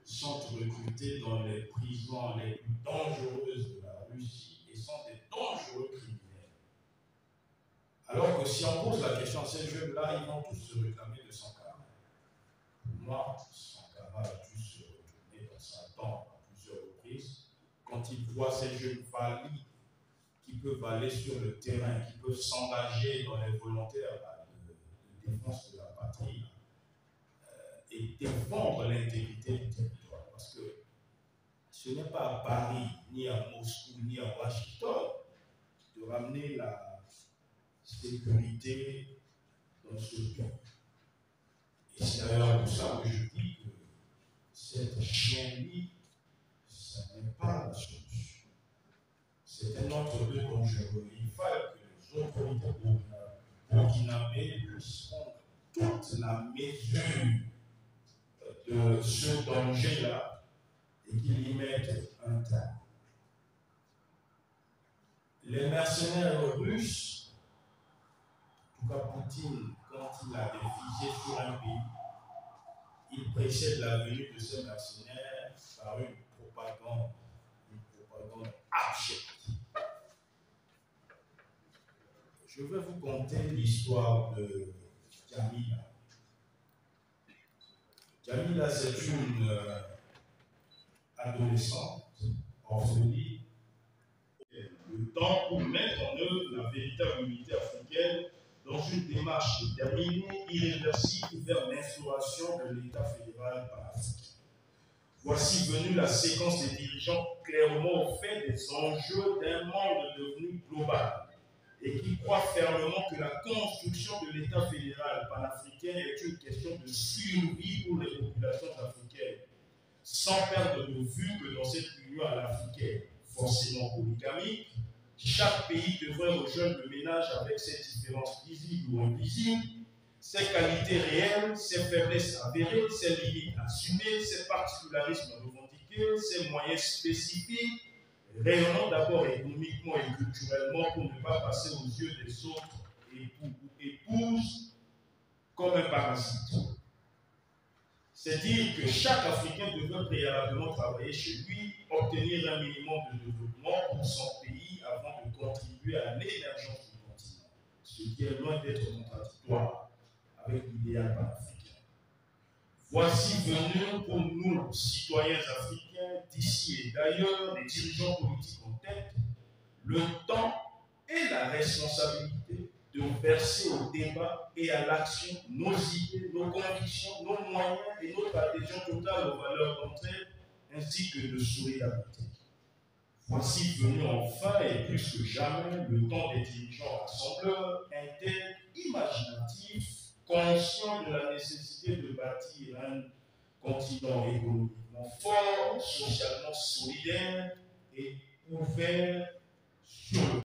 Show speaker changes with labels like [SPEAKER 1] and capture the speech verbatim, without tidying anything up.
[SPEAKER 1] sont recrutés dans les prisons les plus dangereuses de la Russie et sont des dangereux criminels. Alors que si on pose la question à ces jeunes-là, ils vont tous se réclamer de Sankara. Pour moi, Sankara a dû se retourner dans sa tombe à plusieurs reprises quand il voit ces jeunes valides qui peuvent aller sur le terrain, qui peuvent s'engager dans les volontaires de, de défense de la patrie euh, et défendre l'intégrité du territoire. Parce que ce n'est pas à Paris, ni à Moscou, ni à Washington de ramener la sécurité dans ce pays. Et c'est d'ailleurs pour ça que je dis que cette chienlit, ce n'est pas la solution. C'est un entre-deux dangereux. Il faut que les autorités burkinabées puissent prendre toute la mesure de ce danger-là et qu'ils y mettent un terme. Les mercenaires russes, en tout cas Poutine, quand il a défigé sur un pays, il précède la venue de ces mercenaires par une propagande, une propagande abjecte. Je vais vous conter l'histoire de Jamila. Jamila, c'est une euh, adolescente orpheline. Le temps pour mettre en œuvre la véritable unité africaine dans une démarche déterminée, irréversible vers l'instauration de l'État fédéral panafricain. Voici venue la séquence des dirigeants clairement au fait des enjeux d'un monde devenu global et qui croient fermement que la construction de l'État fédéral panafricain est une question de survie pour les populations africaines, sans perdre de vue que dans cette union à l'africaine, forcément polygamique, chaque pays devrait rejoindre le ménage avec ses différences visibles ou invisibles, ses qualités réelles, ses faiblesses avérées, ses limites assumées, ses particularismes revendiqués, ses moyens spécifiques, rayonnant d'abord économiquement et culturellement pour ne pas passer aux yeux des autres époux ou épouses comme un parasite. C'est dire que chaque Africain devrait préalablement travailler chez lui, obtenir un minimum de développement pour son pays avant de contribuer à l'émergence du continent, ce qui est loin d'être contradictoire avec l'idéal panafricain. Voici venu pour nous, citoyens africains, d'ici et d'ailleurs, les dirigeants politiques en tête, le temps et la responsabilité de verser au débat et à l'action nos idées, nos convictions, nos moyens et notre adhésion totale aux valeurs d'entraide ainsi que de solidarité. Voici venu enfin et plus que jamais le temps des dirigeants rassembleurs, intègres, imaginatifs, conscients de la nécessité de bâtir un continent économiquement fort, socialement solidaire et ouvert sur le